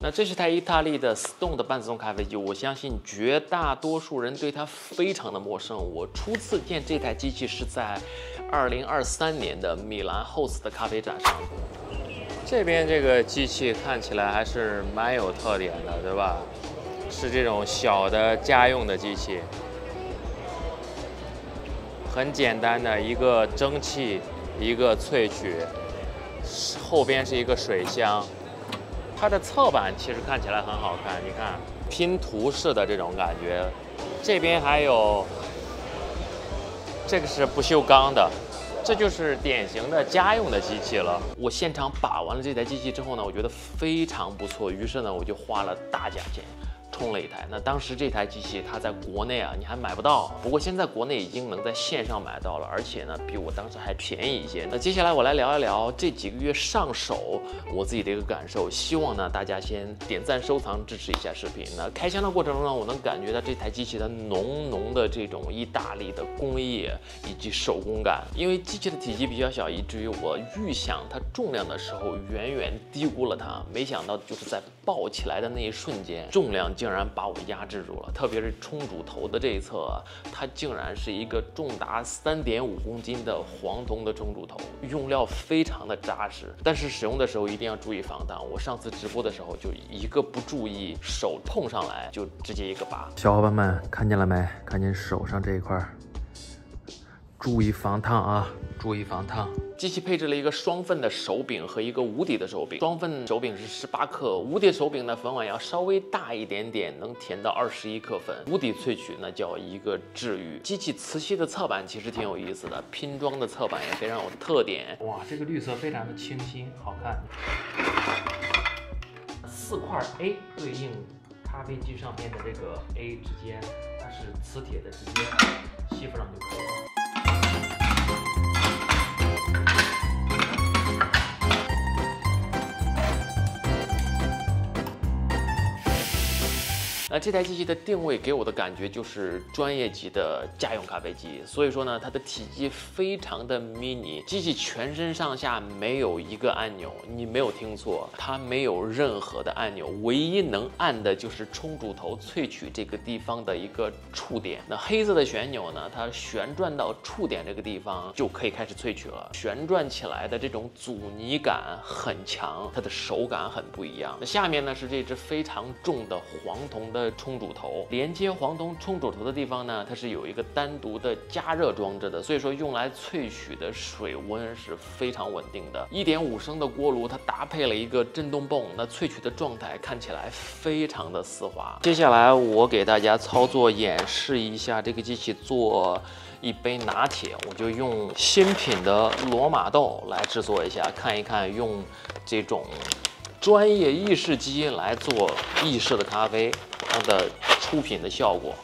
那这是台意大利的 Stone 的半自动咖啡机，我相信绝大多数人对它非常的陌生。我初次见这台机器是在2023年的米兰 Host 的咖啡展上。这边这个机器看起来还是蛮有特点的，对吧？是这种小的家用的机器，很简单的一个蒸汽，一个萃取，后边是一个水箱。它的侧板其实看起来很好看，你看拼图式的这种感觉。这边还有这个是不锈钢的，这就是典型的家用的机器了。我现场把玩了这台机器之后呢，我觉得非常不错，于是呢我就花了大价钱冲了一台。那当时这台机器它在国内啊你还买不到，不过现在国内已经能在线上买到了，而且呢比我当时还便宜一些。那接下来我来聊一聊这几个月上手我自己的一个感受，希望呢大家先点赞收藏支持一下视频。那开箱的过程中呢，我能感觉到这台机器的浓浓的这种意大利的工业以及手工感。因为机器的体积比较小，以至于我预想它重量的时候远远低估了它，没想到就是在抱起来的那一瞬间，重量竟然把我压制住了。特别是冲煮头的这一侧，它竟然是一个重达3.5公斤的黄铜的冲煮头，用料非常的扎实，但是使用的时候一定要注意防烫。我上次直播的时候就一个不注意，手碰上来就直接一个拔。小伙伴们看见了没？看见手上这一块，注意防烫啊！注意防烫。机器配置了一个双份的手柄和一个无底的手柄，双份手柄是18克，无底手柄呢粉碗要稍微大一点点，能填到21克粉。无底萃取呢叫一个治愈。机器磁吸的侧板其实挺有意思的，拼装的侧板也非常有特点。哇，这个绿色非常的清新，好看。4块 A 对应咖啡机上面的这个 A 之间，它是磁铁的，直接吸附上就可以了。那这台机器的定位给我的感觉就是专业级的家用咖啡机，所以说呢，它的体积非常的 mini， 机器全身上下没有一个按钮，你没有听错，它没有任何的按钮，唯一能按的就是冲煮头萃取这个地方的一个触点。那黑色的旋钮呢，它旋转到触点这个地方就可以开始萃取了，旋转起来的这种阻尼感很强，它的手感很不一样。那下面呢是这只非常重的黄铜的冲煮头，连接黄铜冲煮头的地方呢，它是有一个单独的加热装置的，所以说用来萃取的水温是非常稳定的。1.5升的锅炉，它搭配了一个震动泵，那萃取的状态看起来非常的丝滑。接下来我给大家操作演示一下这个机器做一杯拿铁，我就用新品的罗马豆来制作一下，看一看用这种专业意式机来做意式的咖啡，它的出品的效果。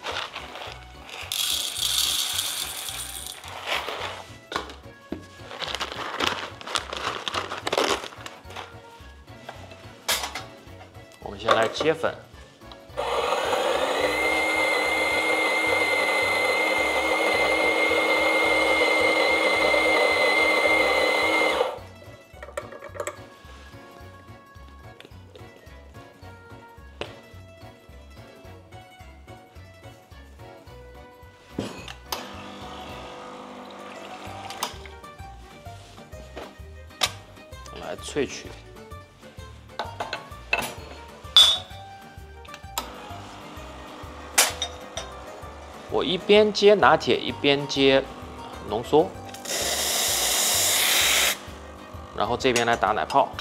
我们先来接粉。来萃取，我一边接拿铁一边接浓缩，然后这边来打奶泡。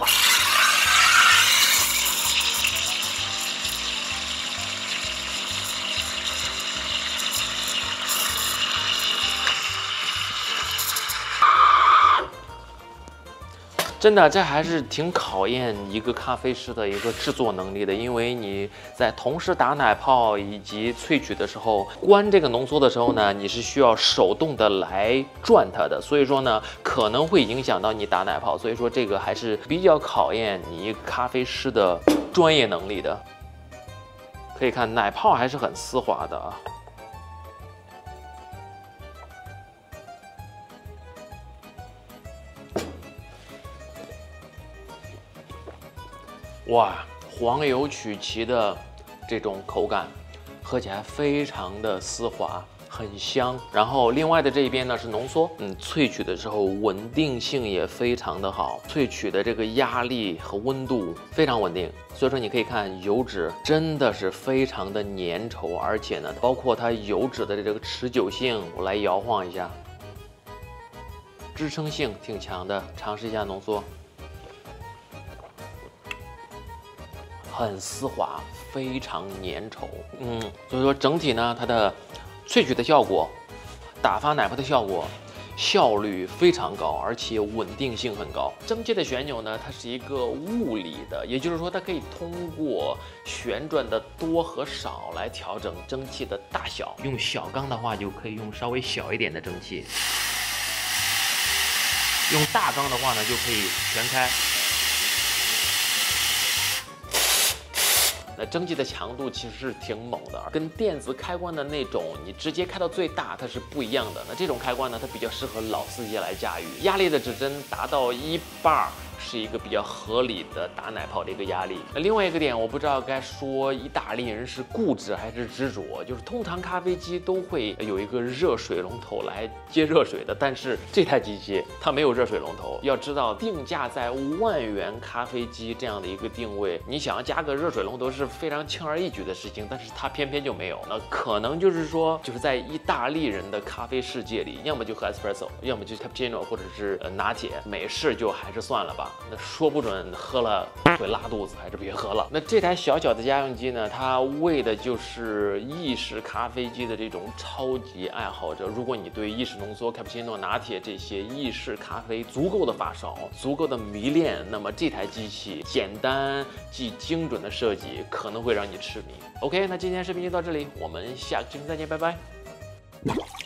真的，这还是挺考验一个咖啡师的一个制作能力的，因为你在同时打奶泡以及萃取的时候，关这个浓缩的时候呢，你是需要手动的来转它的，所以说呢，可能会影响到你打奶泡，所以说这个还是比较考验你一个咖啡师的专业能力的。可以看奶泡还是很丝滑的啊。哇， 黄油曲奇的这种口感，喝起来非常的丝滑。 很香，然后另外的这一边呢是浓缩，萃取的时候稳定性也非常的好，萃取的这个压力和温度非常稳定，所以说你可以看油脂真的是非常的粘稠，而且呢，包括它油脂的这个持久性，我来摇晃一下，支撑性挺强的，尝试一下浓缩，很丝滑，非常粘稠，所以说整体呢，它的 萃取的效果，打发奶泡的效果，效率非常高，而且稳定性很高。蒸汽的旋钮呢，它是一个物理的，也就是说它可以通过旋转的多和少来调整蒸汽的大小。用小缸的话，就可以用稍微小一点的蒸汽；用大缸的话呢，就可以全开。 那蒸汽的强度其实是挺猛的，跟电子开关的那种你直接开到最大它是不一样的。那这种开关呢，它比较适合老司机来驾驭，压力的指针达到1 bar。 是一个比较合理的打奶泡的一个压力。那另外一个点，我不知道该说意大利人是固执还是执着，就是通常咖啡机都会有一个热水龙头来接热水的，但是这台机器它没有热水龙头。要知道，定价在10000元咖啡机这样的一个定位，你想要加个热水龙头是非常轻而易举的事情，但是它偏偏就没有。那可能就是说，就是在意大利人的咖啡世界里，要么就喝 espresso， 要么就是 cappuccino 或者是拿铁，美式就还是算了吧。 那说不准喝了会拉肚子，还是别喝了。那这台小小的家用机呢，它为的就是意式咖啡机的这种超级爱好者。如果你对意式浓缩、卡布奇诺、拿铁这些意式咖啡足够的发烧、足够的迷恋，那么这台机器简单既精准的设计可能会让你痴迷。OK， 那今天视频就到这里，我们下个视频再见，拜拜。